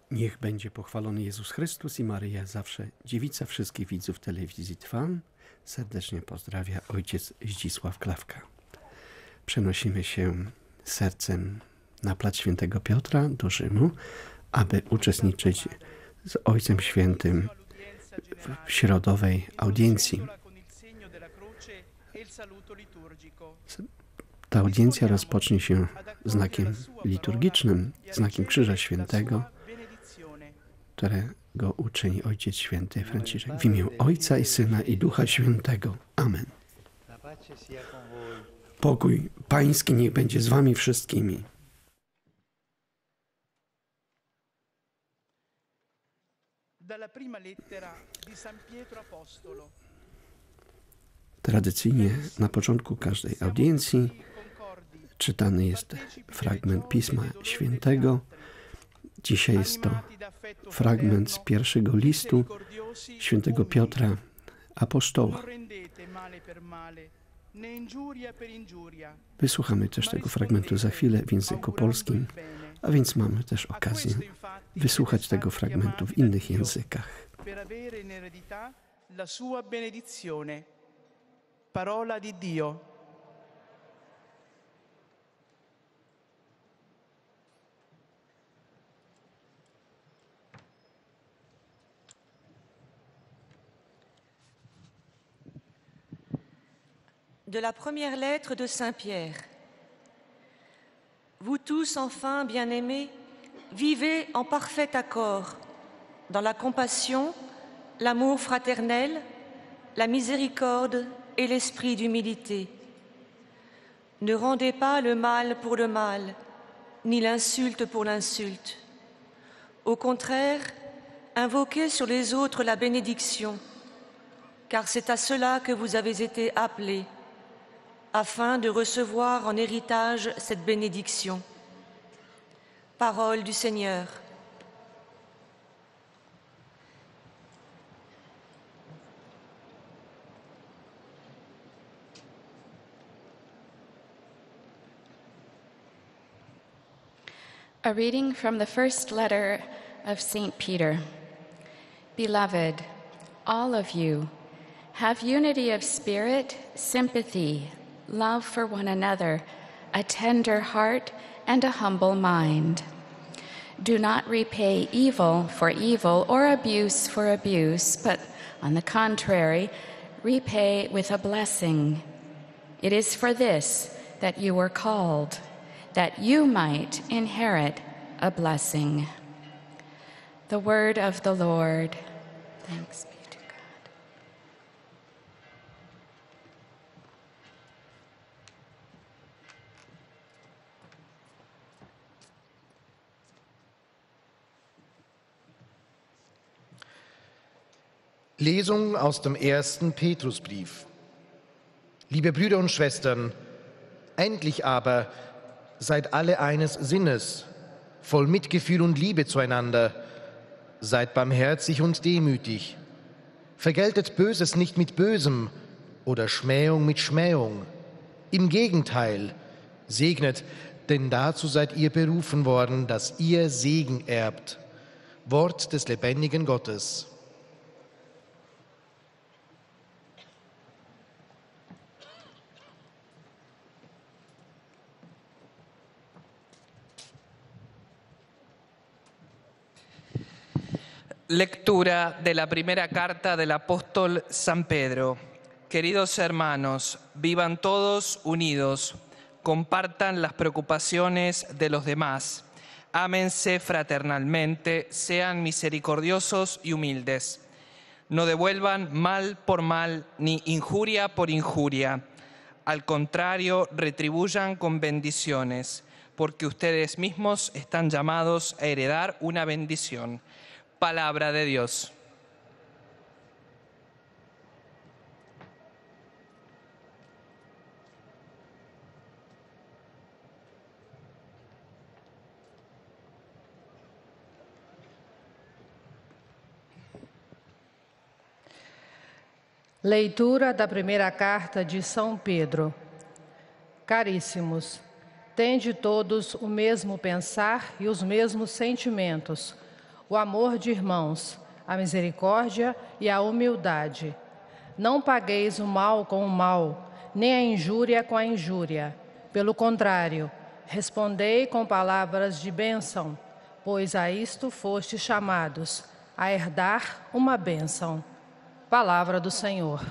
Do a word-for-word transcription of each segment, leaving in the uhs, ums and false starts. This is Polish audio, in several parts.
Niech będzie pochwalony Jezus Chrystus i Maryja zawsze, dziewica wszystkich widzów telewizji Trwam. Serdecznie pozdrawia ojciec Zdzisław Klawka. Przenosimy się sercem na plac Świętego Piotra do Rzymu, aby uczestniczyć z Ojcem Świętym w środowej audiencji. Ta audiencja rozpocznie się znakiem liturgicznym, znakiem Krzyża Świętego, którego uczyni Ojciec Święty Franciszek. W imię Ojca i Syna i Ducha Świętego. Amen. Pokój Pański niech będzie z wami wszystkimi. Tradycyjnie na początku każdej audiencji czytany jest fragment Pisma Świętego. Dzisiaj jest to fragment z pierwszego listu Świętego Piotra Apostoła. Wysłuchamy też tego fragmentu za chwilę w języku polskim, a więc mamy też okazję wysłuchać tego fragmentu w innych językach. Parola di Dio. De la première lettre de Saint Pierre. Vous tous, enfin, bien-aimés, vivez en parfait accord dans la compassion, l'amour fraternel, la miséricorde et l'esprit d'humilité. Ne rendez pas le mal pour le mal, ni l'insulte pour l'insulte. Au contraire, invoquez sur les autres la bénédiction, car c'est à cela que vous avez été appelés, afin de recevoir en héritage cette bénédiction. Parole du Seigneur. A reading from the first letter of Saint Peter. Beloved, all of you, have unity of spirit, sympathy, love for one another, a tender heart, and a humble mind. Do not repay evil for evil or abuse for abuse, but on the contrary, repay with a blessing. It is for this that you were called, that you might inherit a blessing. The word of the Lord. Thanks be to God. Lesung aus dem ersten Petrusbrief. Liebe Brüder und Schwestern, endlich aber seid alle eines Sinnes, voll Mitgefühl und Liebe zueinander. Seid barmherzig und demütig. Vergeltet Böses nicht mit Bösem oder Schmähung mit Schmähung. Im Gegenteil, segnet, denn dazu seid ihr berufen worden, dass ihr Segen erbt. Wort des lebendigen Gottes. Lectura de la primera carta del apóstol San Pedro. Queridos hermanos, vivan todos unidos, compartan las preocupaciones de los demás, ámense fraternalmente, sean misericordiosos y humildes. No devuelvan mal por mal ni injuria por injuria. Al contrario, retribuyan con bendiciones, porque ustedes mismos están llamados a heredar una bendición. Palabra de Dios. Leitura da primeira carta de São Pedro. Caríssimos, tende todos o mesmo pensar e os mesmos sentimentos. o amor de irmãos, a misericórdia e a humildade. Não pagueis o mal com o mal, nem a injúria com a injúria. Pelo contrário, respondei com palavras de bênção, pois a isto fostes chamados, a herdar uma bênção. Palavra do Senhor.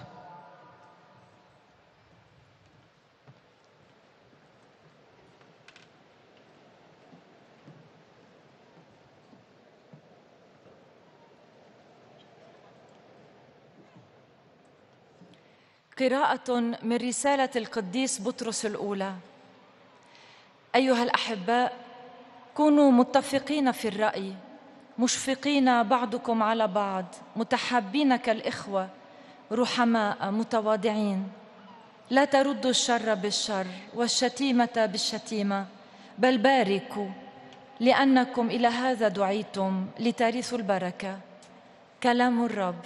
قراءة من رسالة القديس بطرس الأولى. أيها الأحباء، كونوا متفقين في الرأي، مشفقين بعضكم على بعض، متحابين كالإخوة، رحماء متواضعين. لا تردوا الشر بالشر والشتيمة بالشتيمة، بل باركوا، لأنكم إلى هذا دعيتم لترثوا البركة. كلام الرب.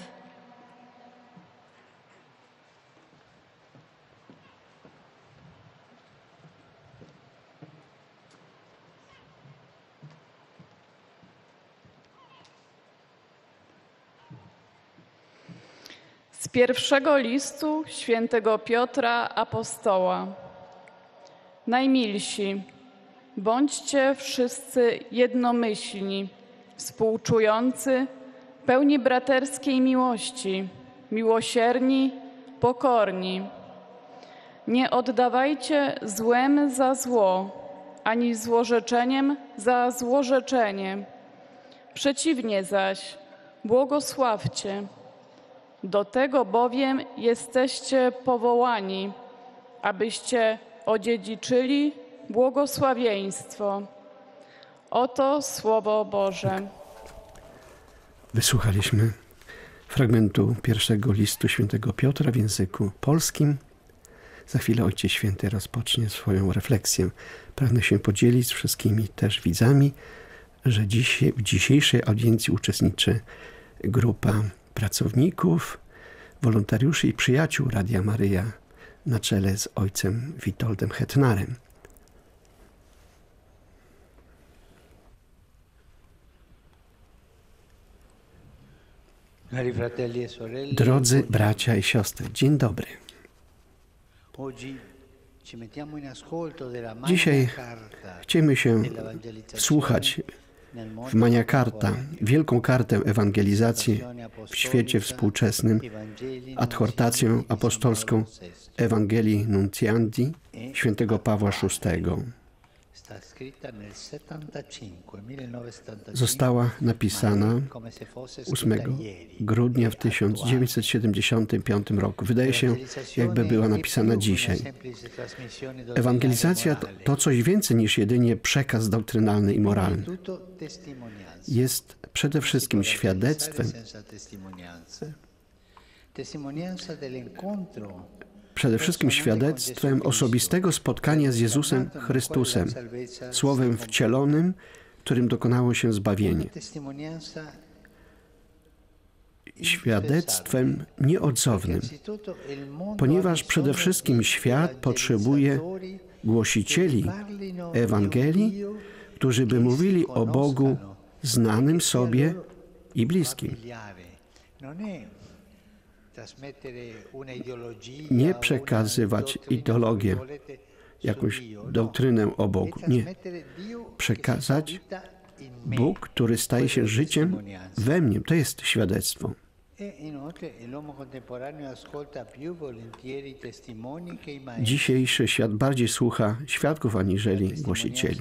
Z pierwszego listu świętego Piotra Apostoła. Najmilsi, bądźcie wszyscy jednomyślni, współczujący, pełni braterskiej miłości, miłosierni, pokorni. Nie oddawajcie złem za zło, ani złorzeczeniem za złorzeczenie. Przeciwnie zaś, błogosławcie. Do tego bowiem jesteście powołani, abyście odziedziczyli błogosławieństwo. Oto Słowo Boże. Wysłuchaliśmy fragmentu pierwszego listu świętego Piotra w języku polskim. Za chwilę Ojciec Święty rozpocznie swoją refleksję. Pragnę się podzielić z wszystkimi też widzami, że dzisiaj, w dzisiejszej audiencji uczestniczy grupa pracowników, wolontariuszy i przyjaciół Radia Maryja na czele z ojcem Witoldem Hetnarem. Drodzy bracia i siostry, dzień dobry. Dzisiaj chcemy się wsłuchać w Magna Carta, wielką kartę ewangelizacji w świecie współczesnym, adhortację apostolską Ewangelii Nunciandi świętego Pawła szóstego. Została napisana ósmego grudnia w tysiąc dziewięćset siedemdziesiątym piątym roku. Wydaje się, jakby była napisana dzisiaj. Ewangelizacja to, to coś więcej niż jedynie przekaz doktrynalny i moralny. Jest przede wszystkim świadectwem Przede wszystkim świadectwem osobistego spotkania z Jezusem Chrystusem, Słowem wcielonym, którym dokonało się zbawienie. Świadectwem nieodzownym, ponieważ przede wszystkim świat potrzebuje głosicieli Ewangelii, którzy by mówili o Bogu znanym sobie i bliskim. Nie przekazywać ideologię, jakąś doktrynę o Bogu. Nie. Przekazać Bóg, który staje się życiem we mnie. To jest świadectwo. Dzisiejszy świat bardziej słucha świadków aniżeli głosicieli.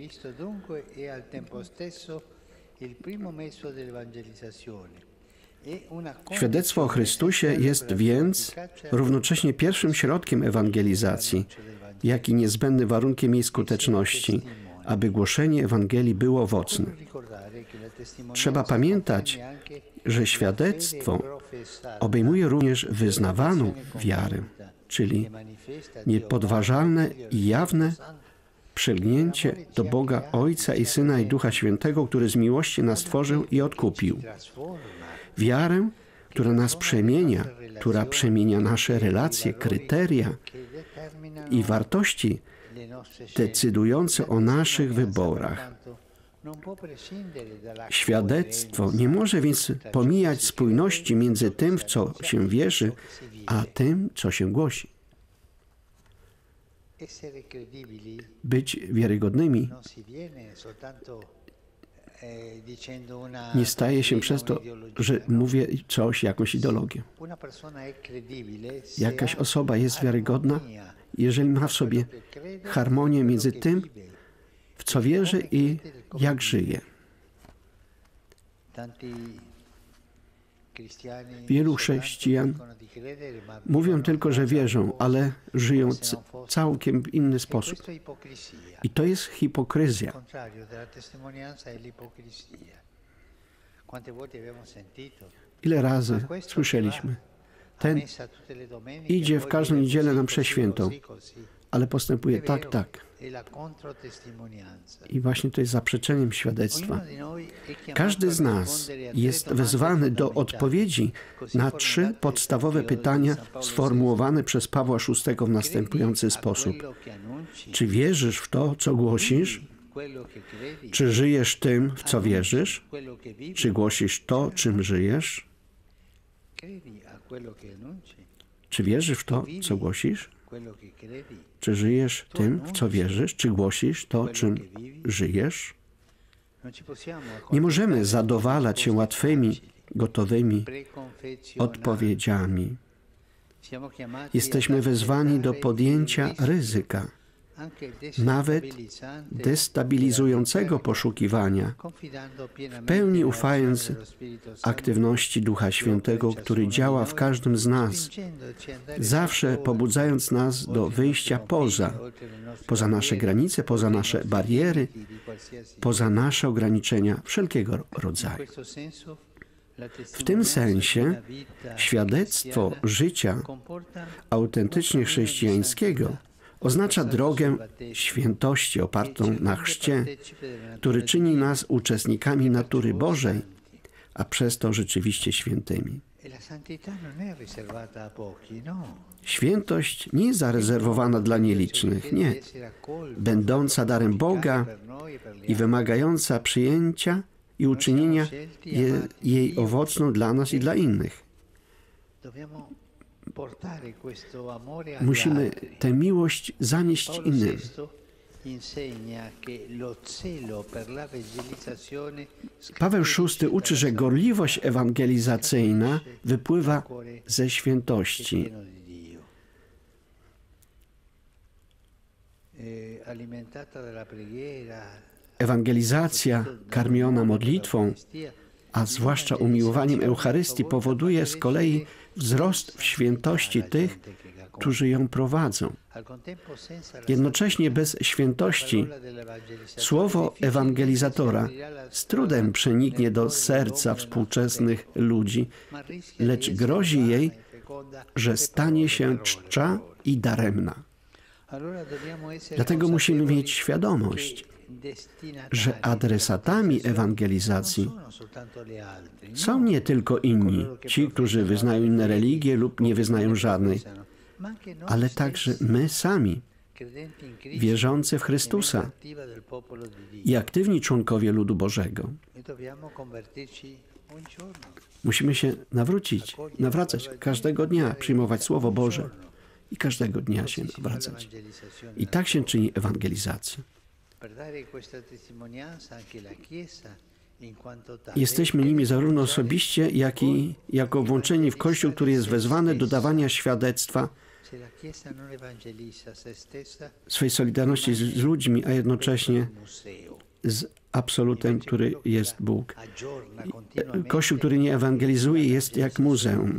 Świadectwo o Chrystusie jest więc równocześnie pierwszym środkiem ewangelizacji, jak i niezbędnym warunkiem jej skuteczności, aby głoszenie Ewangelii było owocne. Trzeba pamiętać, że świadectwo obejmuje również wyznawaną wiarę, czyli niepodważalne i jawne przylgnięcie do Boga Ojca i Syna i Ducha Świętego, który z miłości nas stworzył i odkupił. Wiarę, która nas przemienia, która przemienia nasze relacje, kryteria i wartości decydujące o naszych wyborach. Świadectwo nie może więc pomijać spójności między tym, w co się wierzy, a tym, co się głosi. Być wiarygodnymi nie staje się przez to, że mówię coś, jakąś ideologię. Jakaś osoba jest wiarygodna, jeżeli ma w sobie harmonię między tym, w co wierzy i jak żyje. Wielu chrześcijan mówią tylko, że wierzą, ale żyją c- całkiem w inny sposób. I to jest hipokryzja. Ile razy słyszeliśmy, ten idzie w każdą niedzielę na mszę świętą, ale postępuje tak, tak. I właśnie to jest zaprzeczeniem świadectwa. Każdy z nas jest wezwany do odpowiedzi na trzy podstawowe pytania sformułowane przez Pawła szóstego w następujący sposób. Czy wierzysz w to, co głosisz? Czy żyjesz tym, w co wierzysz? Czy głosisz to, czym żyjesz? Czy wierzysz w to, co głosisz? Czy żyjesz tym, w co wierzysz? Czy głosisz to, czym żyjesz? Nie możemy zadowalać się łatwymi, gotowymi odpowiedziami. Jesteśmy wezwani do podjęcia ryzyka, nawet destabilizującego poszukiwania, w pełni ufając aktywności Ducha Świętego, który działa w każdym z nas, zawsze pobudzając nas do wyjścia poza, poza nasze granice, poza nasze bariery, poza nasze ograniczenia wszelkiego rodzaju. W tym sensie świadectwo życia autentycznie chrześcijańskiego oznacza drogę świętości opartą na chrzcie, który czyni nas uczestnikami natury Bożej, a przez to rzeczywiście świętymi. Świętość nie jest zarezerwowana dla nielicznych, nie. Będąca darem Boga i wymagająca przyjęcia i uczynienia je, jej owocną dla nas i dla innych. Musimy tę miłość zanieść innym. Paweł szósty uczy, że gorliwość ewangelizacyjna wypływa ze świętości. Ewangelizacja karmiona modlitwą, a zwłaszcza umiłowaniem Eucharystii, powoduje z kolei wzrost w świętości tych, którzy ją prowadzą. Jednocześnie bez świętości słowo ewangelizatora z trudem przeniknie do serca współczesnych ludzi, lecz grozi jej, że stanie się czcza i daremna. Dlatego musimy mieć świadomość, że adresatami ewangelizacji są nie tylko inni, ci, którzy wyznają inne religie lub nie wyznają żadnej, ale także my sami, wierzący w Chrystusa i aktywni członkowie ludu Bożego. Musimy się nawrócić, nawracać każdego dnia, przyjmować Słowo Boże i każdego dnia się nawracać. I tak się czyni ewangelizacja. Jesteśmy nimi zarówno osobiście, jak i jako włączeni w Kościół, który jest wezwany do dawania świadectwa swej solidarności z ludźmi, a jednocześnie z absolutem, który jest Bóg. Kościół, który nie ewangelizuje, jest jak muzeum.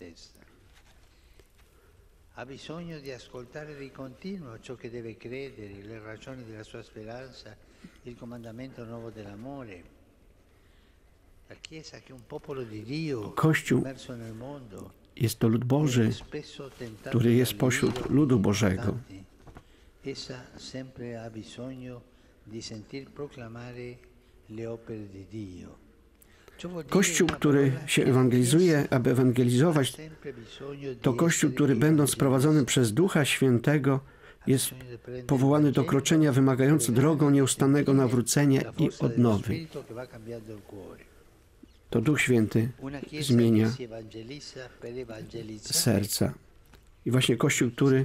Ha bisogno di ascoltare di continuo ciò che deve credere, le ragioni della sua speranza, il comandamento nuovo dell'amore. La Chiesa che è un popolo di Dio, Kościół immerso nel mondo, jest to lud Boży, który jest pośród ludu Bożego. essa sempre ha bisogno di sentir proclamare le opere di Dio. Kościół, który się ewangelizuje, aby ewangelizować, to Kościół, który będąc prowadzony przez Ducha Świętego, jest powołany do kroczenia wymagając drogą nieustannego nawrócenia i odnowy. To Duch Święty zmienia serca. I właśnie Kościół, który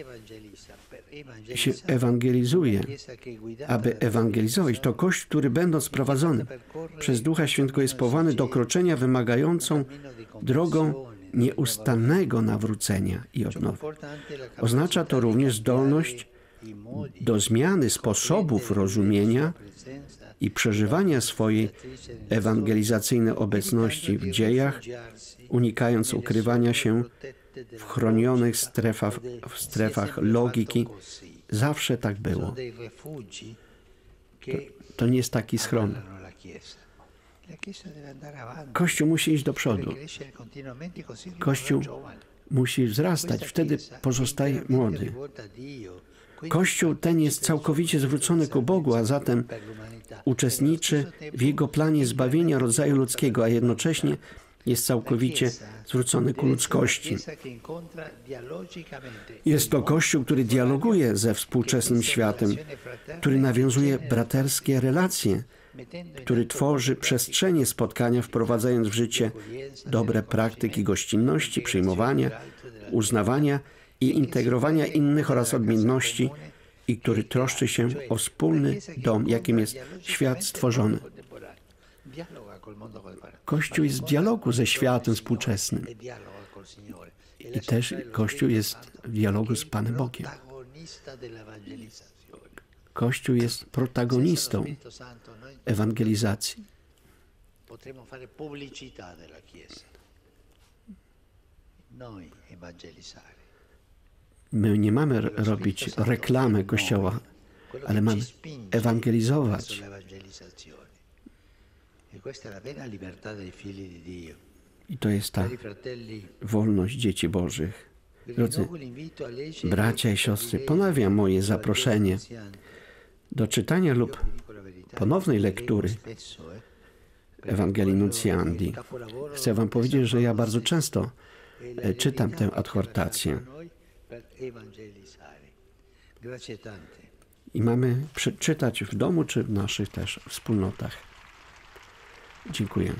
się ewangelizuje, aby ewangelizować, to Kościół, który będąc prowadzony przez Ducha Świętego jest powołany do kroczenia wymagającą drogą nieustannego nawrócenia i odnowy. Oznacza to również zdolność do zmiany sposobów rozumienia i przeżywania swojej ewangelizacyjnej obecności w dziejach, unikając ukrywania się w chronionych strefach, w strefach logiki. Zawsze tak było. To, to nie jest taki schron. Kościół musi iść do przodu. Kościół musi wzrastać, wtedy pozostaje młody. Kościół ten jest całkowicie zwrócony ku Bogu, a zatem uczestniczy w Jego planie zbawienia rodzaju ludzkiego, a jednocześnie jest całkowicie zwrócony ku ludzkości. Jest to Kościół, który dialoguje ze współczesnym światem, który nawiązuje braterskie relacje, który tworzy przestrzenie spotkania, wprowadzając w życie dobre praktyki gościnności, przyjmowania, uznawania i integrowania innych oraz odmienności i który troszczy się o wspólny dom, jakim jest świat stworzony. Kościół jest w dialogu ze światem współczesnym. I też Kościół jest w dialogu z Panem Bogiem. Kościół jest protagonistą ewangelizacji. My nie mamy robić reklamy Kościoła, ale mamy ewangelizować. I to jest ta wolność dzieci Bożych. Drodzy bracia i siostry, ponawiam moje zaproszenie do czytania lub ponownej lektury Ewangelii Nunciandi. Chcę wam powiedzieć, że ja bardzo często czytam tę adhortację. I mamy przeczytać w domu, czy w naszych też wspólnotach. Dziękuję.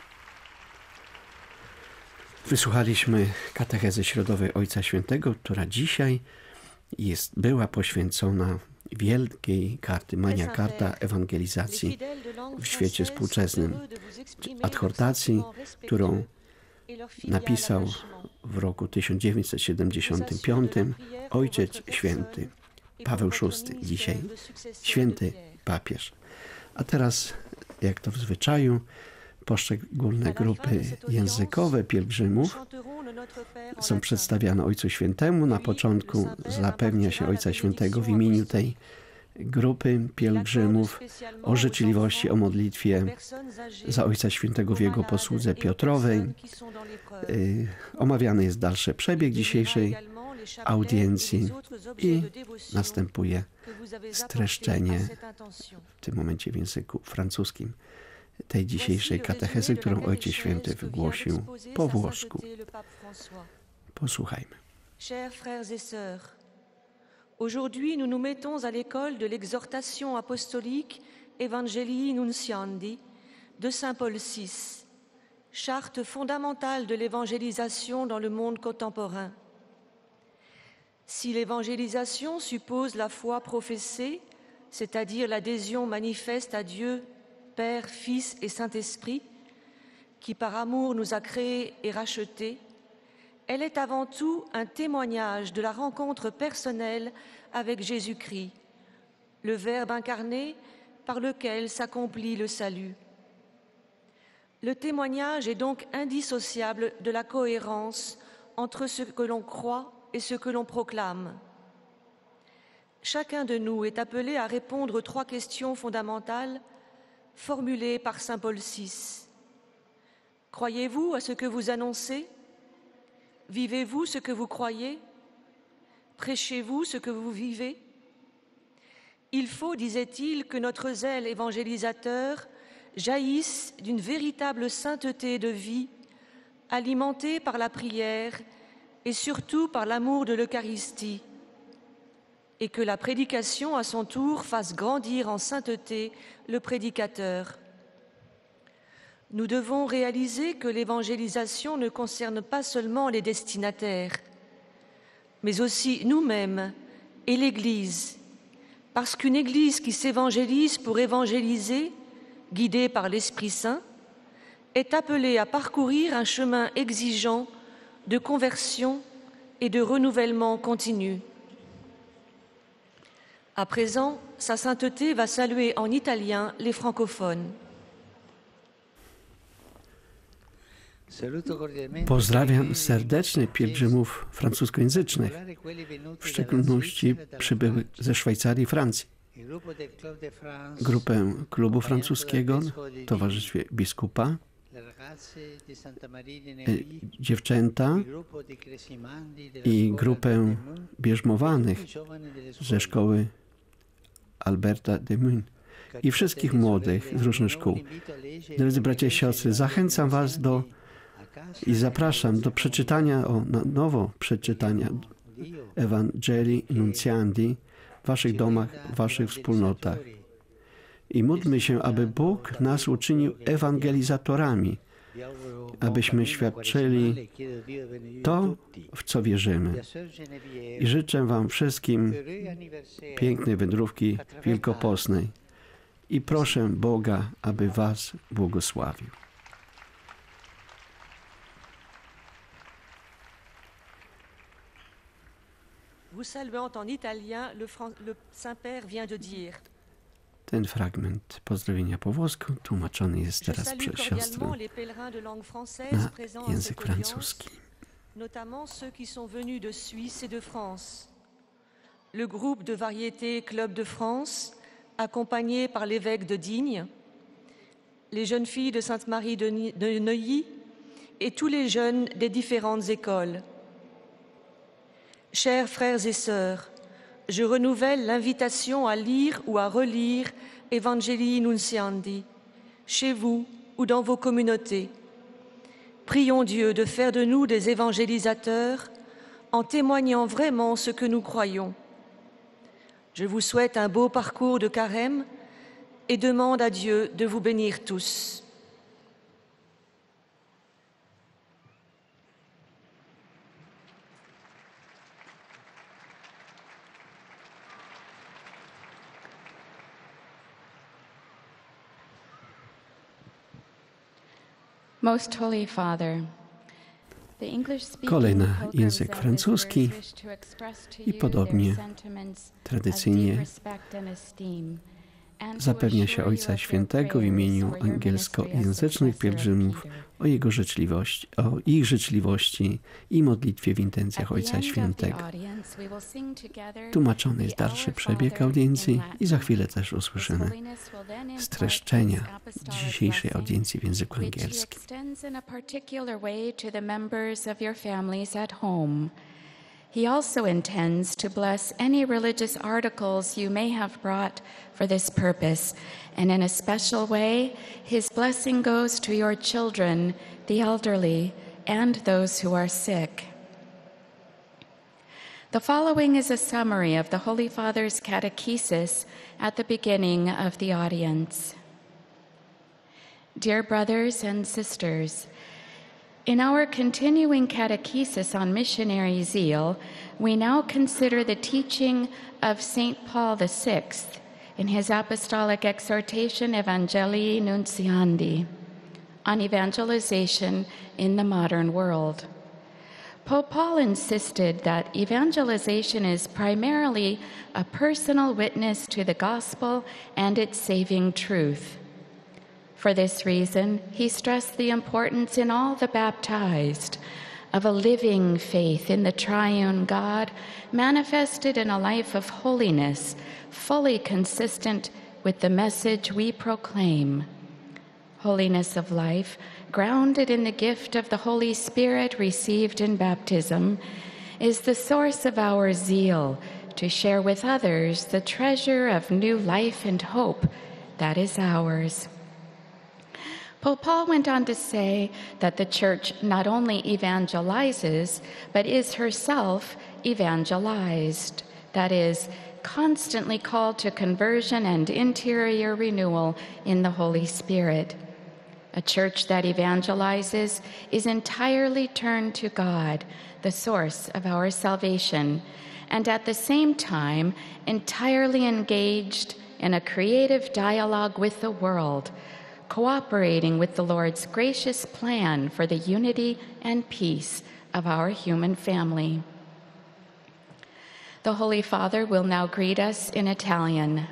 Wysłuchaliśmy katechezy środowej Ojca Świętego, która dzisiaj jest, była poświęcona wielkiej karty, Magna Carta ewangelizacji w świecie współczesnym. Adhortacji, którą napisał w roku tysiąc dziewięćset siedemdziesiątym piątym Ojciec Święty Paweł szósty, dzisiaj święty papież. A teraz, jak to w zwyczaju, poszczególne grupy językowe pielgrzymów są przedstawiane Ojcu Świętemu. Na początku zapewnia się Ojca Świętego w imieniu tej grupy pielgrzymów o życzliwości, o modlitwie za Ojca Świętego w jego posłudze Piotrowej. Omawiany jest dalszy przebieg dzisiejszej audiencji i następuje streszczenie w tym momencie w języku francuskim tej dzisiejszej katechezy, którą Ojciec Święty wygłosił po włosku. Posłuchajmy. Chers frères et sœurs, aujourd'hui nous nous mettons à l'école de l'exhortation apostolique Evangelii Nunciandi de Saint Paul six, charte fondamentale de l'évangélisation dans le monde contemporain. Si l'évangélisation suppose la foi professée, c'est-à-dire l'adhésion manifeste à Dieu, Père, Fils et Saint-Esprit, qui par amour nous a créés et rachetés, elle est avant tout un témoignage de la rencontre personnelle avec Jésus-Christ, le Verbe incarné par lequel s'accomplit le salut. Le témoignage est donc indissociable de la cohérence entre ce que l'on croit et ce que l'on proclame. Chacun de nous est appelé à répondre aux trois questions fondamentales formulées par Saint Paul six. Croyez-vous à ce que vous annoncez? Vivez-vous ce que vous croyez? Prêchez-vous ce que vous vivez? Il faut, disait-il, que notre zèle évangélisateur jaillisse d'une véritable sainteté de vie, alimentée par la prière et surtout par l'amour de l'Eucharistie. et que la prédication à son tour fasse grandir en sainteté le prédicateur. Nous devons réaliser que l'évangélisation ne concerne pas seulement les destinataires, mais aussi nous-mêmes et l'Église, parce qu'une Église qui s'évangélise pour évangéliser, guidée par l'Esprit Saint, est appelée à parcourir un chemin exigeant de conversion et de renouvellement continu. À présent, sa sainteté va saluer en italien les francophones. Pozdrawiam serdecznie pielgrzymów francuskojęzycznych, w szczególności przybyłych ze Szwajcarii i Francji. Grupę klubu francuskiego, towarzystwie biskupa, dziewczęta i grupę bierzmowanych ze szkoły Alberta de Mun i wszystkich młodych z różnych szkół. Drodzy bracia i siostry, zachęcam was do i zapraszam do przeczytania, o, na nowo przeczytania Ewangelii Nunciandi w waszych domach, w waszych wspólnotach. I módlmy się, aby Bóg nas uczynił ewangelizatorami, abyśmy świadczyli to, w co wierzymy. I życzę wam wszystkim pięknej wędrówki wielkopostnej i proszę Boga, aby was błogosławił. Vous saluant en italien, le, le Saint-Père vient de dire. Ten fragment pozdrowienia po włosku tłumaczony jest teraz przez siostrę na język francuski. Notamment ceux qui sont venus de Suisse et de France. Le groupe de variété Club de France, accompagné par l'évêque de Digne, les jeunes filles de Sainte-Marie de Neuilly et tous les jeunes des différentes écoles. Chers frères et sœurs, je renouvelle l'invitation à lire ou à relire Evangelii Nunciandi, chez vous ou dans vos communautés. Prions Dieu de faire de nous des évangélisateurs en témoignant vraiment ce que nous croyons. Je vous souhaite un beau parcours de carême et demande à Dieu de vous bénir tous. Most Holy Father, kolej na język francuski i podobnie tradycyjnie zapewnia się Ojca Świętego w imieniu angielskojęzycznych pielgrzymów o jego życzliwości, o ich życzliwości i modlitwie w intencjach Ojca Świętego. Tłumaczony jest dalszy przebieg audiencji i za chwilę też usłyszymy streszczenia dzisiejszej audiencji w języku angielskim. He also intends to bless any religious articles you may have brought for this purpose, and in a special way, his blessing goes to your children, the elderly, and those who are sick. The following is a summary of the Holy Father's catechesis at the beginning of the audience. Dear brothers and sisters, in our continuing catechesis on missionary zeal, we now consider the teaching of Saint Paul the Sixth in his apostolic exhortation Evangelii Nunciandi on evangelization in the modern world. Pope Paul insisted that evangelization is primarily a personal witness to the gospel and its saving truth. For this reason, he stressed the importance in all the baptized of a living faith in the triune God manifested in a life of holiness, fully consistent with the message we proclaim. Holiness of life, grounded in the gift of the Holy Spirit received in baptism, is the source of our zeal to share with others the treasure of new life and hope that is ours. Pope Paul went on to say that the Church not only evangelizes, but is herself evangelized. That is, constantly called to conversion and interior renewal in the Holy Spirit. A church that evangelizes is entirely turned to God, the source of our salvation, and at the same time entirely engaged in a creative dialogue with the world, cooperating with the Lord's gracious plan for the unity and peace of our human family. The Holy Father will now greet us in Italian.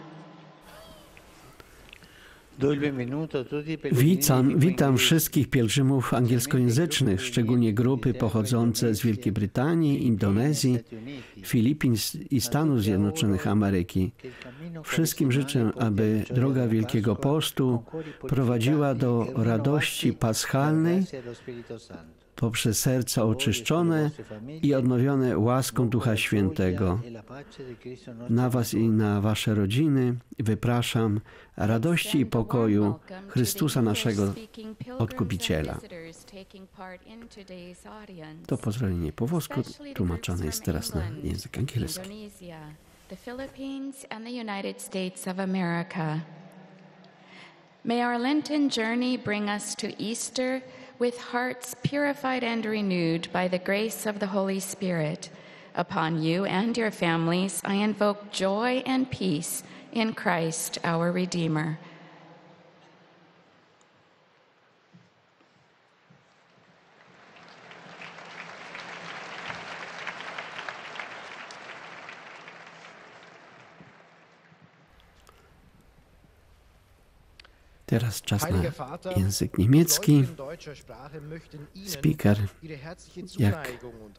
Witam, witam wszystkich pielgrzymów angielskojęzycznych, szczególnie grupy pochodzące z Wielkiej Brytanii, Indonezji, Filipin i Stanów Zjednoczonych Ameryki. Wszystkim życzę, aby droga Wielkiego Postu prowadziła do radości paschalnej poprzez serca oczyszczone i odnowione łaską Ducha Świętego. Na was i na wasze rodziny wypraszam radości i pokoju Chrystusa naszego Odkupiciela. To pozdrowienie po włosku tłumaczone jest teraz na język angielski. The Philippines and the United States of America. May our Lenten journey bring us to Easter with hearts purified and renewed by the grace of the Holy Spirit. Upon you and your families, I invoke joy and peace in Christ, our Redeemer. Teraz czas na język niemiecki. Speaker, jak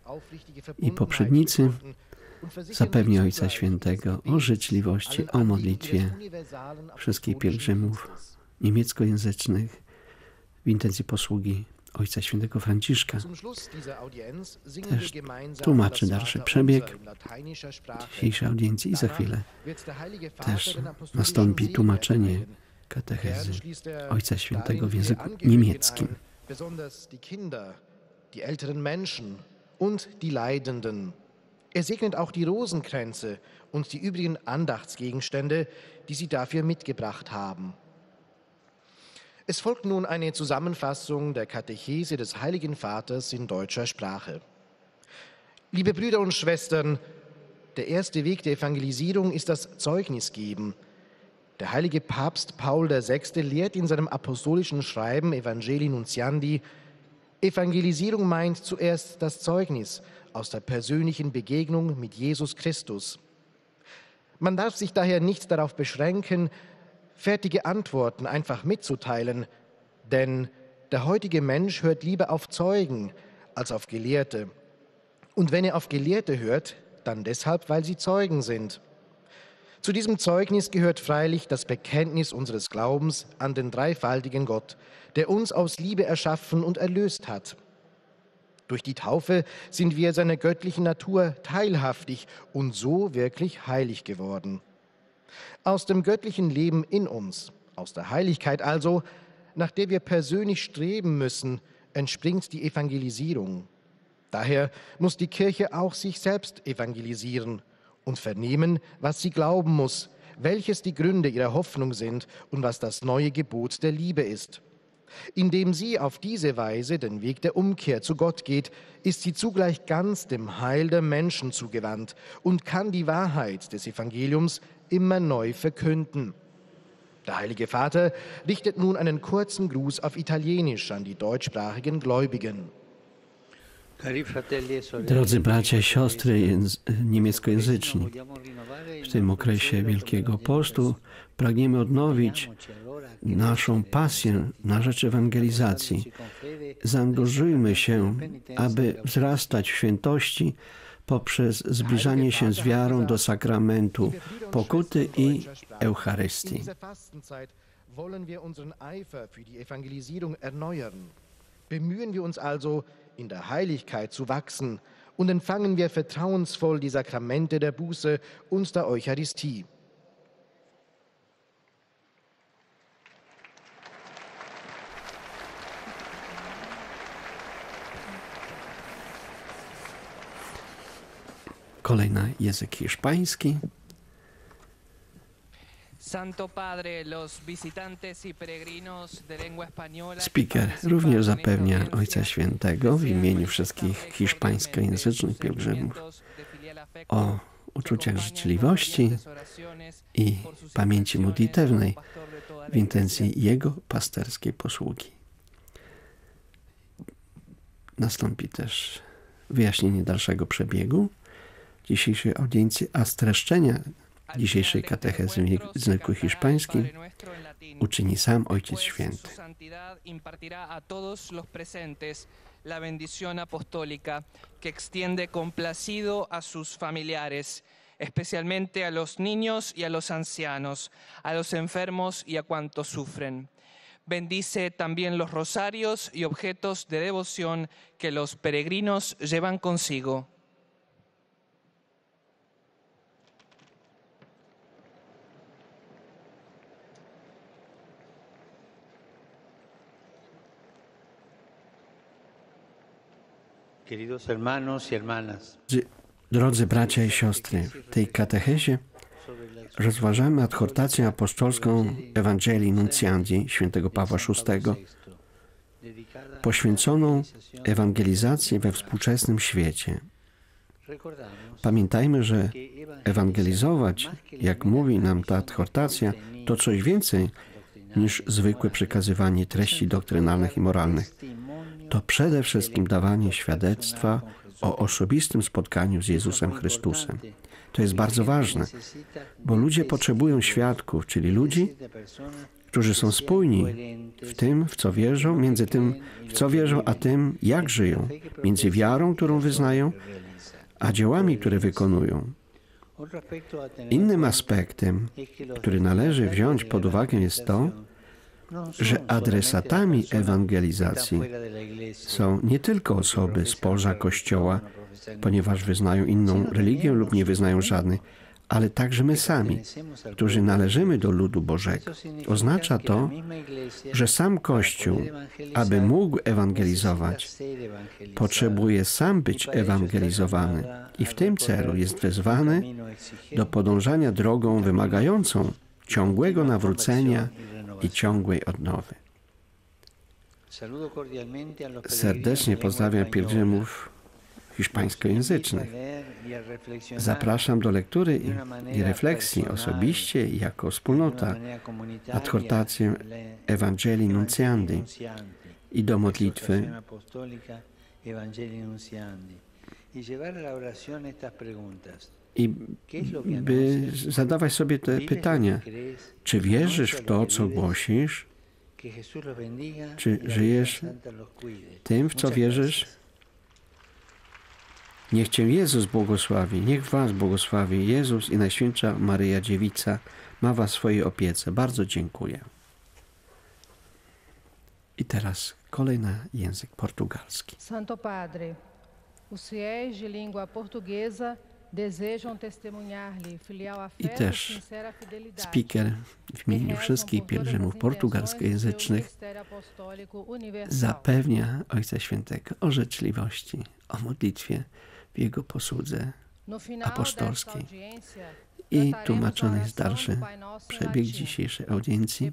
i poprzednicy, zapewni Ojca Świętego o życzliwości, o modlitwie wszystkich pielgrzymów niemieckojęzycznych w intencji posługi Ojca Świętego Franciszka. Też tłumaczy dalszy przebieg dzisiejszej audiencji i za chwilę też nastąpi tłumaczenie katechezy Ojca Świętego w języku niemieckim. Besonders die Kinder, die älteren Menschen und die Leidenden. Er segnet auch die Rosenkränze und die übrigen Andachtsgegenstände, die Sie dafür mitgebracht haben. Es folgt nun eine Zusammenfassung der Katechese des Heiligen Vaters in deutscher Sprache. Liebe Brüder und Schwestern, der erste Weg der Evangelisierung ist das Zeugnisgeben. Der heilige Papst Paul der Sechste lehrt in seinem apostolischen Schreiben Evangelii Nuntiandi, Evangelisierung meint zuerst das Zeugnis aus der persönlichen Begegnung mit Jesus Christus. Man darf sich daher nicht darauf beschränken, fertige Antworten einfach mitzuteilen, denn der heutige Mensch hört lieber auf Zeugen als auf Gelehrte. Und wenn er auf Gelehrte hört, dann deshalb, weil sie Zeugen sind. Zu diesem Zeugnis gehört freilich das Bekenntnis unseres Glaubens an den dreifaltigen Gott, der uns aus Liebe erschaffen und erlöst hat. Durch die Taufe sind wir seiner göttlichen Natur teilhaftig und so wirklich heilig geworden. Aus dem göttlichen Leben in uns, aus der Heiligkeit also, nach der wir persönlich streben müssen, entspringt die Evangelisierung. Daher muss die Kirche auch sich selbst evangelisieren und vernehmen, was sie glauben muss, welches die Gründe ihrer Hoffnung sind und was das neue Gebot der Liebe ist. Indem sie auf diese Weise den Weg der Umkehr zu Gott geht, ist sie zugleich ganz dem Heil der Menschen zugewandt und kann die Wahrheit des Evangeliums immer neu verkünden. Der Heilige Vater richtet nun einen kurzen Gruß auf Italienisch an die deutschsprachigen Gläubigen. Drodzy bracia i siostry niemieckojęzyczni, w tym okresie Wielkiego Postu pragniemy odnowić naszą pasję na rzecz ewangelizacji. Zaangażujmy się, aby wzrastać w świętości poprzez zbliżanie się z wiarą do sakramentu pokuty i Eucharystii. Bemühen wir uns also, in der Heiligkeit zu wachsen und empfangen wir vertrauensvoll die Sakramente der Buße und der Eucharistie. Kolejny język hiszpański. Speaker również zapewnia Ojca Świętego w imieniu wszystkich hiszpańskojęzycznych pielgrzymów o uczuciach życzliwości i pamięci modlitewnej w intencji Jego pasterskiej posługi. Nastąpi też wyjaśnienie dalszego przebiegu dzisiejszej audiencji, a streszczenia dzisiejszej katechezy w języku hiszpańskim uczyni sam Ojciec Święty. La bendición apostólica que extiende complacido a sus familiares, especialmente a los niños y a los ancianos, a los enfermos y a cuantos sufren. Bendice también los rosarios y objetos de devoción que los peregrinos llevan consigo. Queridos hermanos y hermanas, Drodzy bracia i siostry, w tej katechezie rozważamy adhortację apostolską Ewangelii Nunciandi świętego Pawła szóstego, poświęconą ewangelizacji we współczesnym świecie. Pamiętajmy, że ewangelizować, jak mówi nam ta adhortacja, to coś więcej niż zwykłe przekazywanie treści doktrynalnych i moralnych. To przede wszystkim dawanie świadectwa o osobistym spotkaniu z Jezusem Chrystusem. To jest bardzo ważne, bo ludzie potrzebują świadków, czyli ludzi, którzy są spójni w tym, w co wierzą, między tym, w co wierzą, a tym, jak żyją, między wiarą, którą wyznają, a dziełami, które wykonują. Innym aspektem, który należy wziąć pod uwagę, jest to, że adresatami ewangelizacji są nie tylko osoby spoza Kościoła, ponieważ wyznają inną religię lub nie wyznają żadnej, ale także my sami, którzy należymy do ludu Bożego. Oznacza to, że sam Kościół, aby mógł ewangelizować, potrzebuje sam być ewangelizowany i w tym celu jest wezwany do podążania drogą wymagającą ciągłego nawrócenia i ciągłej odnowy. Serdecznie pozdrawiam pielgrzymów hiszpańskojęzycznych. Zapraszam do lektury i, i refleksji osobiście i jako wspólnota adhortację Ewangelii Nunciandi i do modlitwy i by zadawać sobie te pytania. Czy wierzysz w to, co głosisz? Czy żyjesz tym, w co wierzysz? Niech Cię Jezus błogosławi, niech Was błogosławi Jezus i Najświętsza Maryja Dziewica ma Was w swojej opiece. Bardzo dziękuję. I teraz kolejny język portugalski. Santo Padre, os fiéis de língua portuguesa desejam testemunhar-lhe filial I afeto e też sincera fidelidade. speaker w imieniu wszystkich pielgrzymów portugalskojęzycznych zapewnia Ojca Świętego o życzliwości, o modlitwie w Jego posłudze apostolskiej. I tłumaczony jest dalszy przebieg dzisiejszej audiencji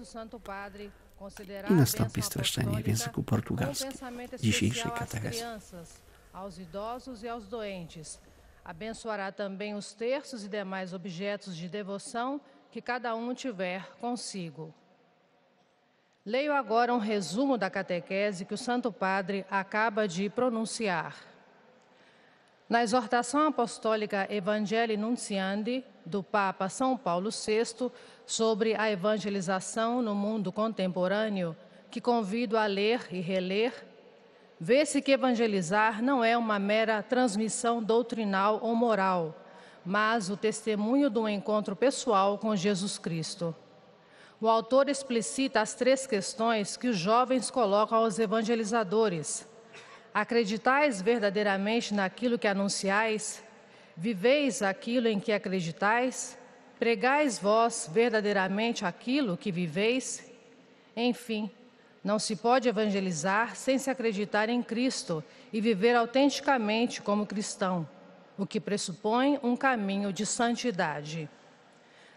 i nastąpi streszczenie w języku portugalskim dzisiejszej katechezy. Aos idosos e aos doentes. Abençoará também os terços e demais objetos de devoção que cada um tiver consigo. Leio agora um resumo da catequese que o Santo Padre acaba de pronunciar. Na exortação apostólica Evangelii Nunciandi, do Papa São Paulo sexto, sobre a evangelização no mundo contemporâneo, que convido a ler e reler, vê-se que evangelizar não é uma mera transmissão doutrinal ou moral, mas o testemunho do encontro pessoal com Jesus Cristo. O autor explicita as três questões que os jovens colocam aos evangelizadores. Acreditais verdadeiramente naquilo que anunciais? Viveis aquilo em que acreditais? Pregais vós verdadeiramente aquilo que viveis? Enfim, não se pode evangelizar sem se acreditar em Cristo e viver autenticamente como cristão, o que pressupõe um caminho de santidade.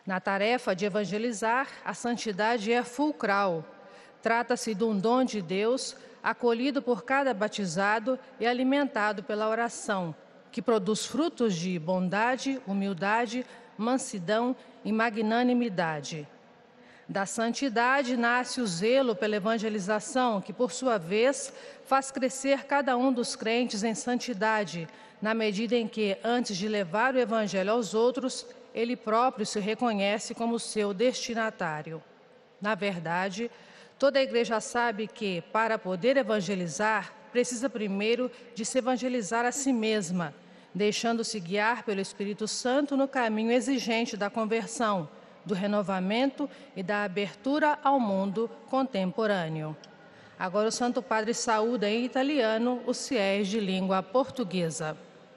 Na tarefa de evangelizar, a santidade é fulcral. Trata-se de um dom de Deus, acolhido por cada batizado e alimentado pela oração, que produz frutos de bondade, humildade, mansidão e magnanimidade. Da santidade nasce o zelo pela evangelização, que, por sua vez, faz crescer cada um dos crentes em santidade, na medida em que, antes de levar o evangelho aos outros, ele próprio se reconhece como seu destinatário. Na verdade, toda a igreja sabe que, para poder evangelizar, precisa primeiro de se evangelizar a si mesma, deixando-se guiar pelo Espírito Santo no caminho exigente da conversão, do renovamento e da abertura ao mundo contemporâneo. Agora o Santo Padre saúda em italiano os fiéis de língua portuguesa.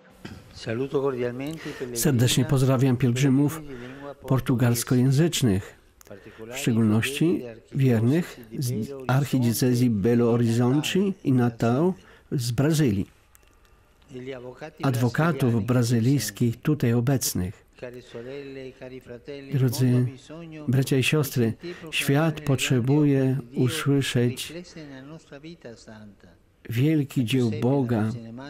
Serdecznie pozdrawiam pielgrzymów portugalskojęzycznych, w szczególności wiernych z archidiecezji Belo Horizonte i Natal z Brazylii, adwokatów brazylijskich tutaj obecnych. Drodzy bracia i siostry, świat potrzebuje usłyszeć wielki dzieł Boga,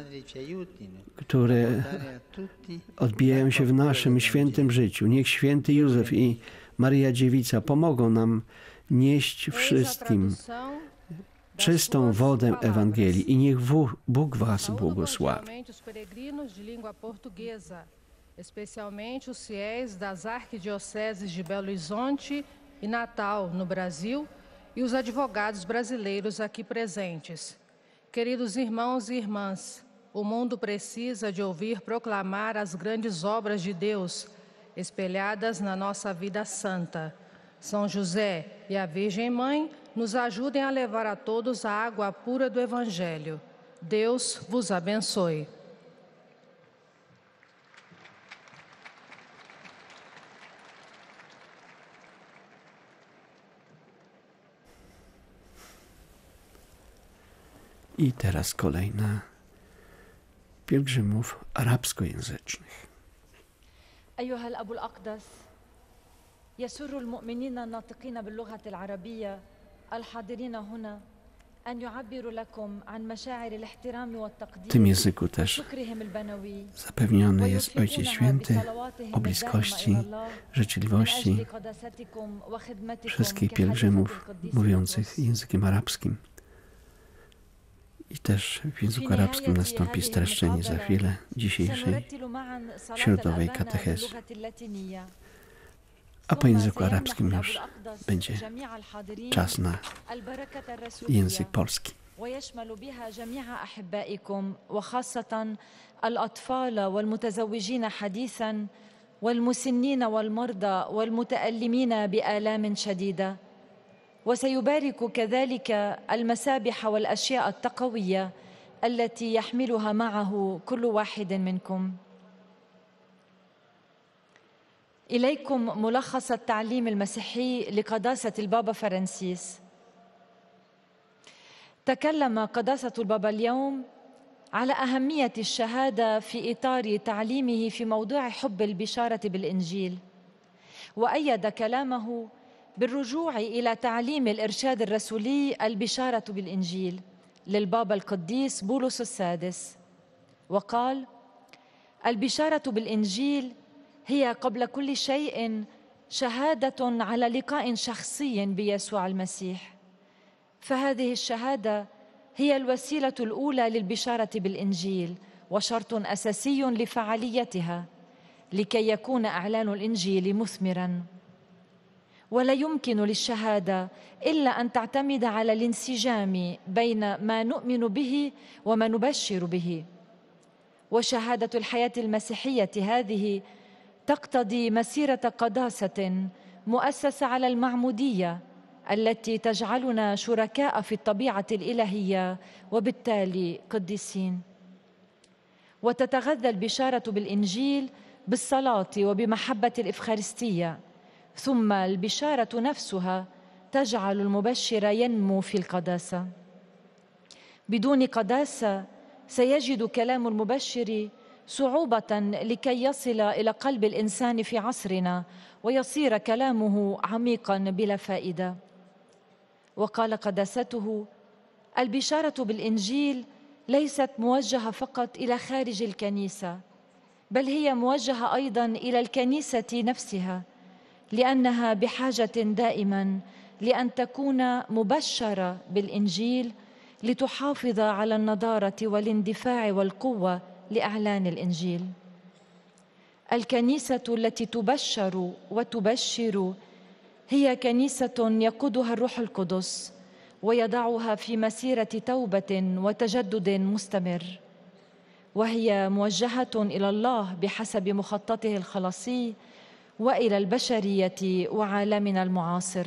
które odbijają się w naszym świętym życiu. Niech święty Józef i Maryja Dziewica pomogą nam nieść wszystkim czystą wodę Ewangelii i niech Bóg was błogosławi. Especialmente os fiéis das arquidioceses de Belo Horizonte e Natal, no Brasil, e os advogados brasileiros aqui presentes. Queridos irmãos e irmãs, o mundo precisa de ouvir proclamar as grandes obras de Deus, espelhadas na nossa vida santa. São José e a Virgem Mãe nos ajudem a levar a todos a água pura do Evangelho. Deus vos abençoe. I teraz kolejna pielgrzymów arabskojęzycznych. أيها الأب الأقدس يسر المؤمنين الناطقين باللغة العربية الحاضرين هنا أن يعبروا لكم عن مشاعر الاحترام والتقدير W tym języku też وشكرهم البنوي zapewniony jest Ojciec Święty o bliskości, życzliwości wszystkich pielgrzymów mówiących językiem arabskim. I też w języku arabskim nastąpi streszczenie za chwilę dzisiejszej środowej katechezy. A po języku arabskim już będzie czas na język polski. ويشمل بها جميع أحبائكم وخاصة الأطفال والمتزوجين حديثا والمسنين والمرضى والمتألمين بآلام شديدة. وسيبارك كذلك المسابح والأشياء التقوية التي يحملها معه كل واحد منكم. إليكم ملخص التعليم المسيحي لقداسة البابا فرانسيس. تكلم قداسة البابا اليوم على أهمية الشهادة في إطار تعليمه في موضوع حب البشارة بالإنجيل، وأيد كلامه بالرجوع إلى تعليم الإرشاد الرسولي البشارة بالإنجيل للبابا القديس بولس السادس، وقال: البشارة بالإنجيل هي قبل كل شيء شهادة على لقاء شخصي بيسوع المسيح، فهذه الشهادة هي الوسيلة الأولى للبشارة بالإنجيل وشرط أساسي لفعاليتها لكي يكون إعلان الإنجيل مثمراً. ولا يمكن للشهادة إلا أن تعتمد على الانسجام بين ما نؤمن به وما نبشر به. وشهادة الحياة المسيحية هذه تقتضي مسيرة قداسة مؤسسة على المعمودية التي تجعلنا شركاء في الطبيعة الإلهية وبالتالي قديسين. وتتغذى البشارة بالإنجيل بالصلاة وبمحبة الإفخارستية، ثم البشارة نفسها تجعل المبشر ينمو في القداسة. بدون قداسة سيجد كلام المبشر صعوبة لكي يصل إلى قلب الإنسان في عصرنا ويصير كلامه عميقا بلا فائدة. وقال قداسته: البشارة بالإنجيل ليست موجهة فقط إلى خارج الكنيسة، بل هي موجهة أيضا إلى الكنيسة نفسها، لأنها بحاجة دائما لأن تكون مبشرة بالإنجيل لتحافظ على النضارة والاندفاع والقوة لإعلان الإنجيل. الكنيسة التي تبشر وتبشر هي كنيسة يقودها الروح القدس ويضعها في مسيرة توبة وتجدد مستمر، وهي موجهة إلى الله بحسب مخططه الخلاصي وإلى البشرية وعالمنا المعاصر.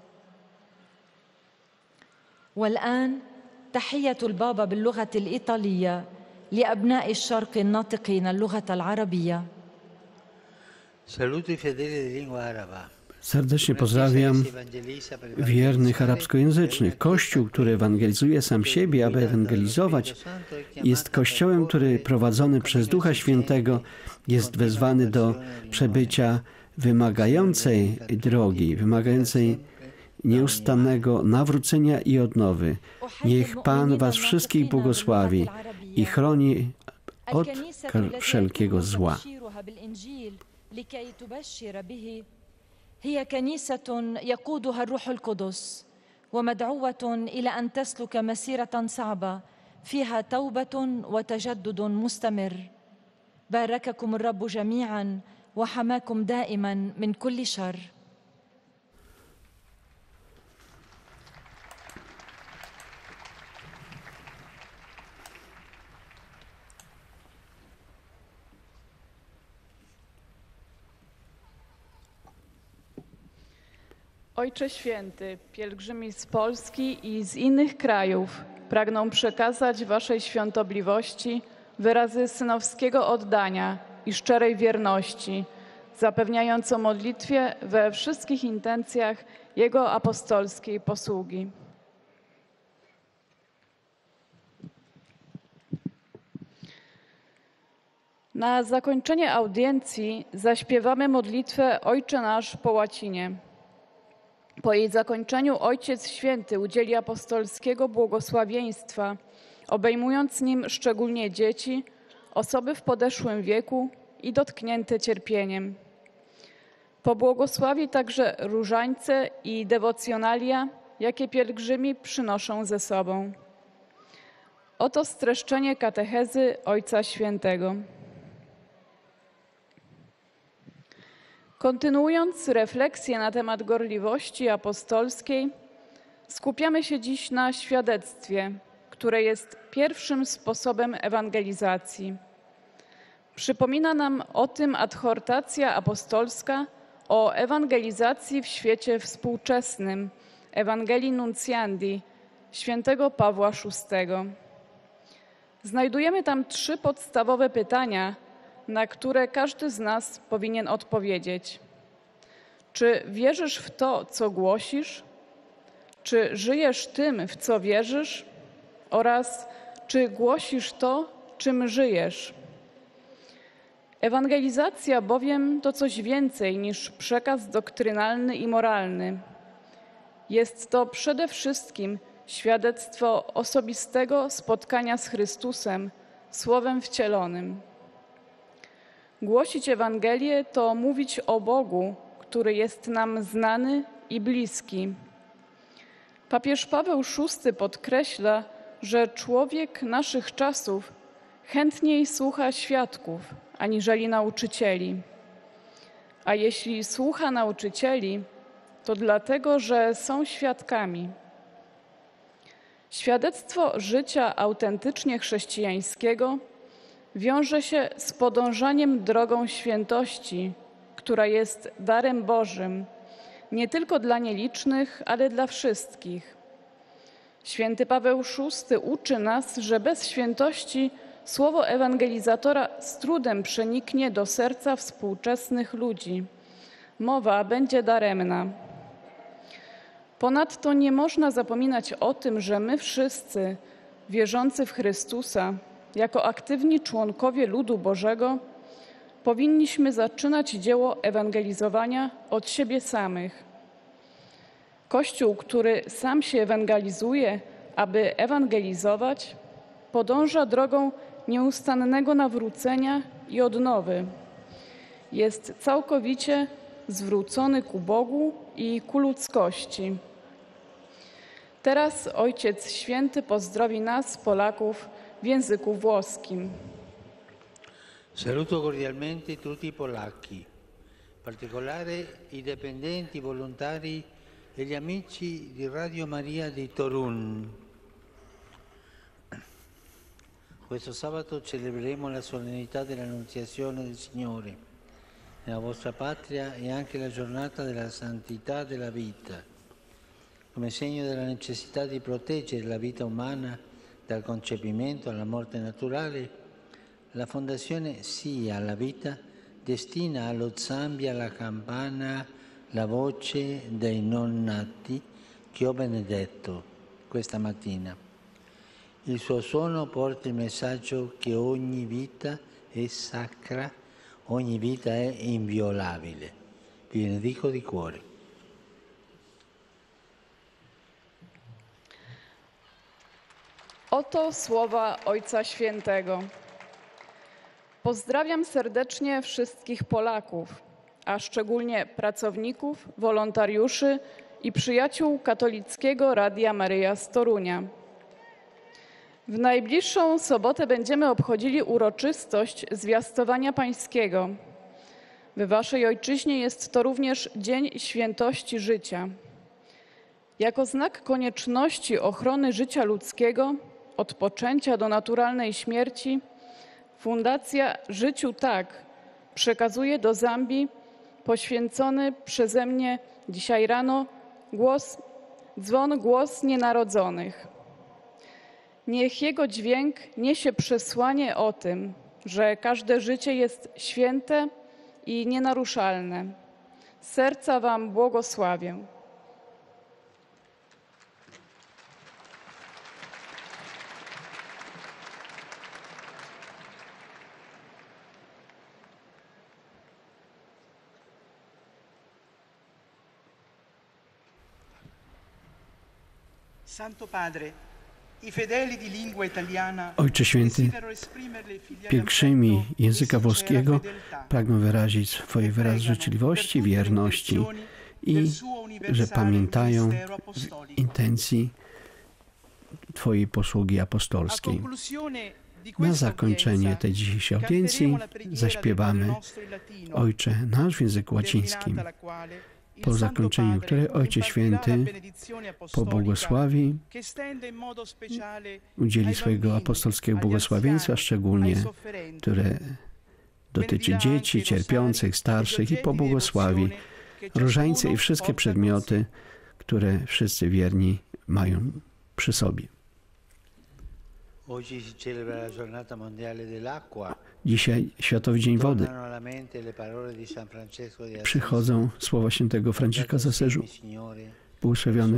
والآن تحية البابا باللغة الإيطالية لأبناء الشرق الناطقين اللغة العربية. Saluto i fedeli di lingua araba. Serdecznie pozdrawiam wiernych arabskojęzycznych. Kościół, który ewangelizuje sam siebie, aby ewangelizować, jest kościołem, który prowadzony przez Ducha Świętego jest wezwany do przebycia wymagającej drogi, wymagającej nieustannego nawrócenia i odnowy. Niech Pan was wszystkich błogosławi i chroni od wszelkiego zła. هي كنيسة يقودها الروح القدس ومدعوة إلى أن تسلك مسيرة صعبة فيها توبة وتجدد مستمر. بارككم الرب جميعا وحماكم دائما من كل شر. Ojcze Święty, pielgrzymi z Polski i z innych krajów pragną przekazać Waszej świątobliwości wyrazy synowskiego oddania i szczerej wierności, zapewniając o modlitwie we wszystkich intencjach Jego apostolskiej posługi. Na zakończenie audiencji zaśpiewamy modlitwę Ojcze Nasz po łacinie. Po jej zakończeniu Ojciec Święty udzieli apostolskiego błogosławieństwa, obejmując nim szczególnie dzieci, osoby w podeszłym wieku i dotknięte cierpieniem. Pobłogosławi także różańce i dewocjonalia, jakie pielgrzymi przynoszą ze sobą. Oto streszczenie katechezy Ojca Świętego. Kontynuując refleksję na temat gorliwości apostolskiej, skupiamy się dziś na świadectwie, które jest pierwszym sposobem ewangelizacji. Przypomina nam o tym adhortacja apostolska o ewangelizacji w świecie współczesnym, Ewangelii Nunciandi, świętego Pawła szóstego. Znajdujemy tam trzy podstawowe pytania, na które każdy z nas powinien odpowiedzieć. Czy wierzysz w to, co głosisz? Czy żyjesz tym, w co wierzysz? Oraz czy głosisz to, czym żyjesz? Ewangelizacja bowiem to coś więcej niż przekaz doktrynalny i moralny. Jest to przede wszystkim świadectwo osobistego spotkania z Chrystusem, Słowem wcielonym. Głosić Ewangelię to mówić o Bogu, który jest nam znany i bliski. Papież Paweł szósty podkreśla, że człowiek naszych czasów chętniej słucha świadków, aniżeli nauczycieli. A jeśli słucha nauczycieli, to dlatego, że są świadkami. Świadectwo życia autentycznie chrześcijańskiego wiąże się z podążaniem drogą świętości, która jest darem Bożym, nie tylko dla nielicznych, ale dla wszystkich. Święty Paweł szósty uczy nas, że bez świętości słowo ewangelizatora z trudem przeniknie do serca współczesnych ludzi. Mowa będzie daremna. Ponadto nie można zapominać o tym, że my wszyscy, wierzący w Chrystusa, jako aktywni członkowie ludu Bożego, powinniśmy zaczynać dzieło ewangelizowania od siebie samych. Kościół, który sam się ewangelizuje, aby ewangelizować, podąża drogą nieustannego nawrócenia i odnowy. Jest całkowicie zwrócony ku Bogu i ku ludzkości. Teraz Ojciec Święty pozdrowi nas, Polaków, w języku włoskim. Saluto cordialmente tutti i polacchi, in particolare i dipendenti volontari e gli amici di Radio Maria di Torun. Questo sabato celebreremo la solennità dell'Annunziazione del Signore nella vostra patria e anche la giornata della santità della vita, come segno della necessità di proteggere la vita umana dal concepimento alla morte naturale. La Fondazione Sì alla Vita destina allo Zambia la campana La voce dei non nati che ho benedetto questa mattina. Il suo suono porta il messaggio che ogni vita è sacra, ogni vita è inviolabile. Vi benedico di cuore. Oto słowa Ojca Świętego. Pozdrawiam serdecznie wszystkich Polaków, a szczególnie pracowników, wolontariuszy i przyjaciół katolickiego Radia Maryja z Torunia. W najbliższą sobotę będziemy obchodzili uroczystość Zwiastowania Pańskiego. W Waszej Ojczyźnie jest to również Dzień Świętości Życia. Jako znak konieczności ochrony życia ludzkiego od poczęcia do naturalnej śmierci, Fundacja Życiu Tak przekazuje do Zambii poświęcony przeze mnie dzisiaj rano głos, dzwon Głos Nienarodzonych. Niech jego dźwięk niesie przesłanie o tym, że każde życie jest święte i nienaruszalne. Z serca Wam błogosławię. Santo Padre, i fedeli di lingua italiana, Ojcze Święty, pielgrzymi języka włoskiego pragną wyrazić swoje wyraz życzliwości, wierności i że pamiętają intencji Twojej posługi apostolskiej. Na zakończenie tej dzisiejszej audiencji zaśpiewamy Ojcze nasz w języku łacińskim, po zakończeniu której Ojciec Święty pobłogosławi, udzieli swojego apostolskiego błogosławieństwa, szczególnie które dotyczy dzieci, cierpiących, starszych, i pobłogosławi różańce i wszystkie przedmioty, które wszyscy wierni mają przy sobie. Dzisiaj Światowy Dzień Wody. Przychodzą słowa świętego Franciszka z Asyżu. Błogosławiony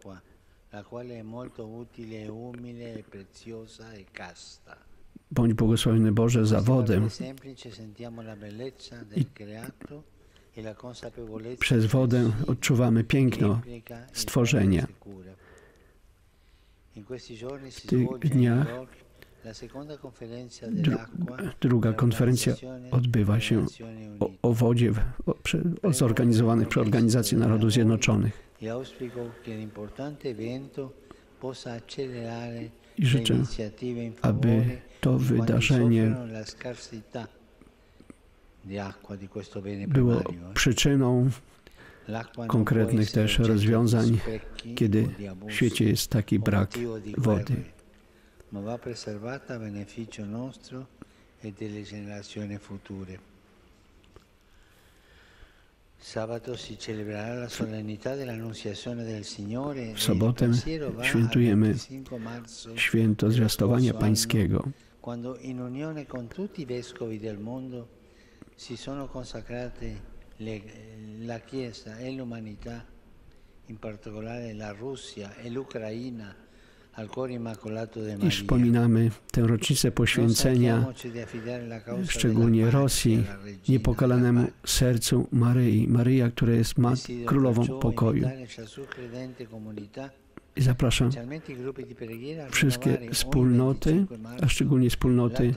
bądź błogosławiony Boże za wodę. I przez wodę odczuwamy piękno stworzenia. W tych dniach dru, druga konferencja odbywa się o, o wodzie w, o, przy, o zorganizowanych przy Organizacji Narodów Zjednoczonych. I życzę, aby to wydarzenie było przyczyną konkretnych też rozwiązań, kiedy w świecie jest taki brak wody. W sobotę świętujemy święto Zwiastowania Pańskiego. Quando in unione con tutti i vescovi del mondo si sono consacrate le, la Chiesa e l'umanità, in particolare la Russia e l'Ucraina, i wspominamy tę rocznicę poświęcenia, szczególnie Rosji, niepokalanemu sercu Maryi. Maryja, która jest mat, królową pokoju. I zapraszam wszystkie wspólnoty, a szczególnie wspólnoty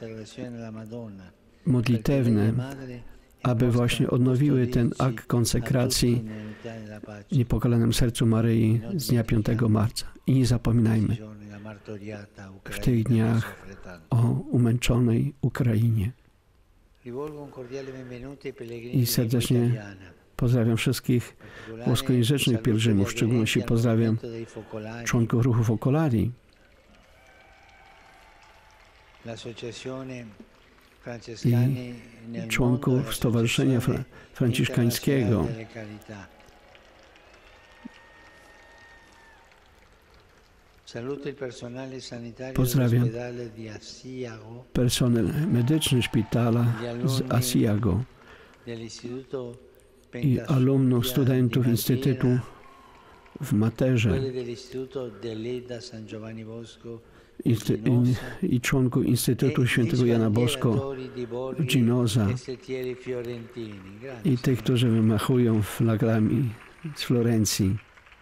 modlitewne, aby właśnie odnowiły ten akt konsekracji niepokalanemu sercu Maryi z dnia piątego marca. I nie zapominajmy w tych dniach o umęczonej Ukrainie. I serdecznie pozdrawiam wszystkich włoskojęzycznych pielgrzymów, w szczególności pozdrawiam członków ruchu Focolari, i członków Stowarzyszenia Fra Franciszkańskiego. Pozdrawiam personel medyczny szpitala z Asiago i alumnów, studentów Instytutu w Materze i, i, i członków Instytutu Świętego Jana Bosko Ginoza i tych, którzy wymachują flagrami z Florencji.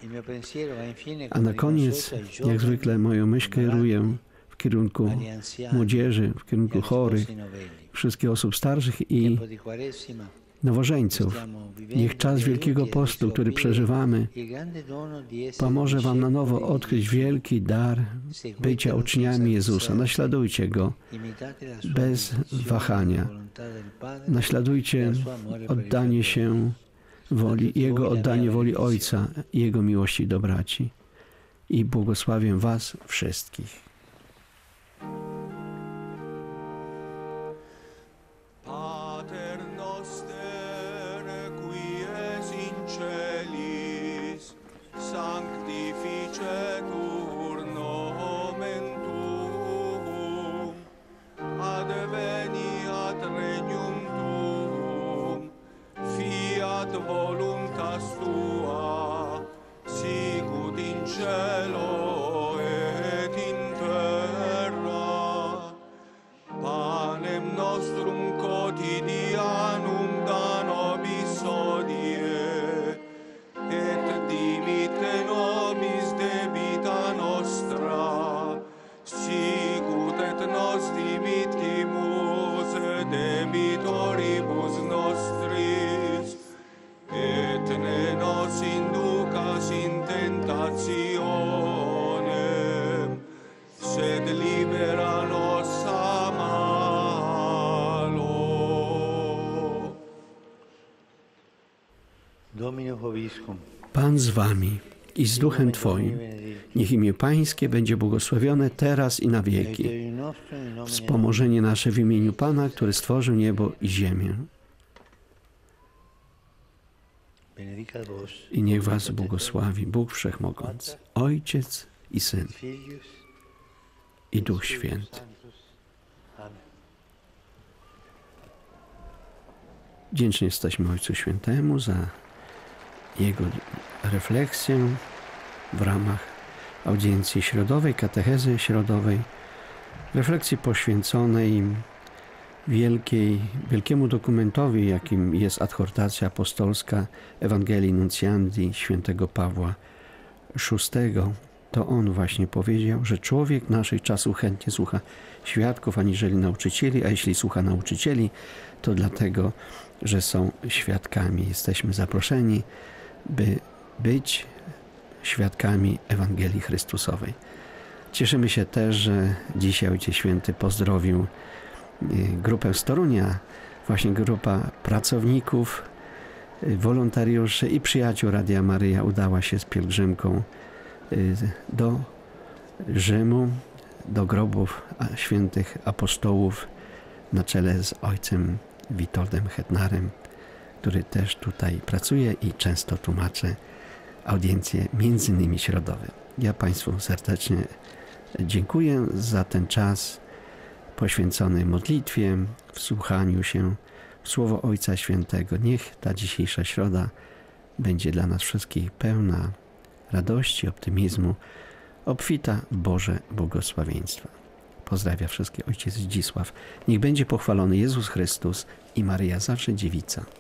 A na koniec, jak zwykle, moją myśl kieruję w kierunku młodzieży, w kierunku chorych, wszystkich osób starszych i nowożeńców. Niech czas Wielkiego Postu, który przeżywamy, pomoże wam na nowo odkryć wielki dar bycia uczniami Jezusa. Naśladujcie Go bez wahania. Naśladujcie oddanie się woli, Jego oddanie woli Ojca i Jego miłości do braci. I błogosławię was wszystkich. Voluntas tua, sicut in cielo et in terra. Panem nostrum quotidianum da nobis hodie, et dimitte nobis debita nostra, sicut et nos dimittimus debitoribus nostris, et ne nos inducas in tentationem, sed libera nos a malo. Domino vobiscum. Pan z wami i z duchem Twoim. Niech imię Pańskie będzie błogosławione teraz i na wieki. Wspomożenie nasze w imieniu Pana, który stworzył niebo i ziemię. I niech was błogosławi Bóg Wszechmogący, Ojciec i Syn i Duch Święty. Wdzięczni jesteśmy Ojcu Świętemu za Jego refleksję w ramach audiencji środowej, katechezy środowej, refleksji poświęconej wielkiej, wielkiemu dokumentowi, jakim jest adhortacja apostolska Ewangelii Nunciandi świętego Pawła szóstego. To on właśnie powiedział, że człowiek naszych czasów chętnie słucha świadków, aniżeli nauczycieli, a jeśli słucha nauczycieli, to dlatego, że są świadkami. Jesteśmy zaproszeni, by być świadkami Ewangelii Chrystusowej. Cieszymy się też, że dzisiaj Ojciec Święty pozdrowił grupę z Torunia, właśnie grupa pracowników, wolontariuszy i przyjaciół Radia Maryja udała się z pielgrzymką do Rzymu, do grobów świętych apostołów na czele z ojcem Witoldem Hetnarem, który też tutaj pracuje i często tłumaczy audiencje między innymi środowe. Ja Państwu serdecznie dziękuję za ten czas poświęcony modlitwie, wsłuchaniu się w Słowo Ojca Świętego. Niech ta dzisiejsza środa będzie dla nas wszystkich pełna radości, optymizmu, obfita Boże błogosławieństwa. Pozdrawia wszystkich ojciec Zdzisław. Niech będzie pochwalony Jezus Chrystus i Maryja zawsze Dziewica.